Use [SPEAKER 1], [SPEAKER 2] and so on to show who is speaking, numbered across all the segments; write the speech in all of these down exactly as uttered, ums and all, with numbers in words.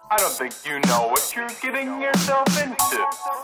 [SPEAKER 1] I don't think you know what you're getting yourself into.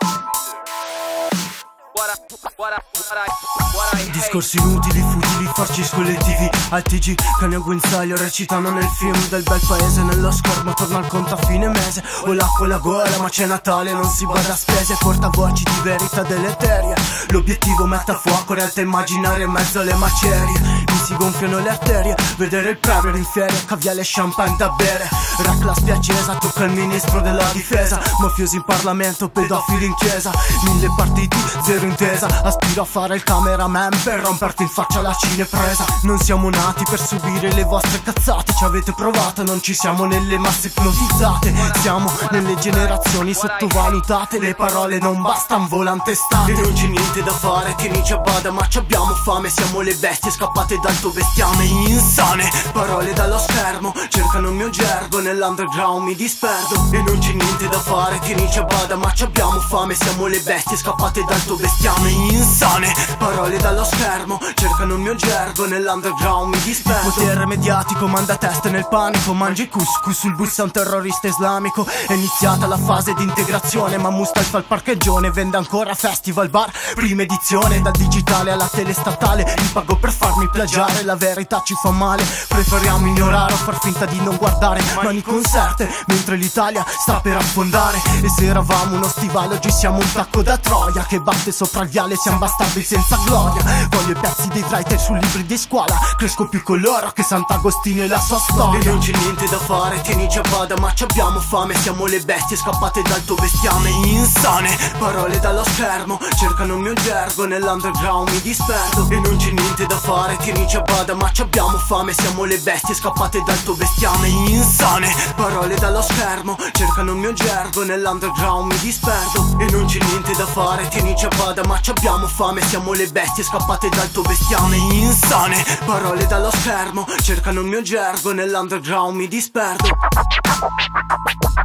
[SPEAKER 1] What I, what I, what I, what I hate.
[SPEAKER 2] Discorsi inutili, futili, farci scollettivi. Al T G, cani a guinzaglio recitano nel film del bel paese. Nello schermo torna al conto a fine mese. Ho l'acqua e la gola ma c'è Natale, non si bada a spese. Portavoci di verità deleteria. L'obiettivo mette a fuoco realtà immaginaria in mezzo alle macerie. Mi si gonfiano le arterie, vedere il premier in ferie, caviale e champagne da bere. Rack la spiaccesa, tocca il ministro della difesa. Mafiosi in Parlamento, pedofili in chiesa. Mille partiti, zero intesa. Aspiro a fare il cameraman per romperti in faccia la cinepresa. Non siamo nati per subire le vostre cazzate. Ci avete provato, non ci siamo nelle masse ipnotizzate. Siamo nelle generazioni sottovalutate. Le parole non bastano, volan testate. E non c'è niente da fare, tieni già bada ma ci abbiamo fame. Siamo le bestie scappate dal tuo bestiame insane. Parole dallo schermo, cercano il mio gergo. Nell'underground mi disperdo. E non c'è niente da fare, tieni già bada ma ci abbiamo fame. Siamo le bestie scappate dal tuo bestiame insane. Parole dallo schermo, cercano il mio gergo. Nell'underground mi disperdo. Il potere mediatico manda teste nel panico. Mangi couscous sul bus a un terrorista islamico. È iniziata la fase di integrazione, ma Mustafa il parcheggione vende ancora festival bar. Prima edizione, dal digitale alla telestatale. Mi pago per farmi plagiare, la verità ci fa male. Preferiamo ignorare o far finta di non guardare. Mani conserte, mentre l'Italia sta per affondare. E se eravamo uno stivale, oggi siamo un tacco da Troia che batte sopra il viale, siamo bastardi senza gloria. Voglio i pezzi dei writer su libri di scuola. Cresco più con loro che Sant'Agostino e la sua storia. E non c'è niente da fare, tieni già bada ma ci abbiamo fame. Siamo le bestie scappate dal tuo bestiame insane. Parole dallo schermo, cercano il mio gergo. Nell'underground mi disperdo. E non c'è niente da fare, tieni già bada ma ci abbiamo fame. Siamo le bestie scappate dal tuo bestiame insane. Parole dallo schermo, cercano il mio gergo. Nell'underground mi disperdo. E non c'è niente da fare, tieni già bada ma ci abbiamo fame. Siamo le bestie scappate dal tuo bestiame insane. Parole dallo schermo, cercano il mio gergo. Nell'underground mi disperdo.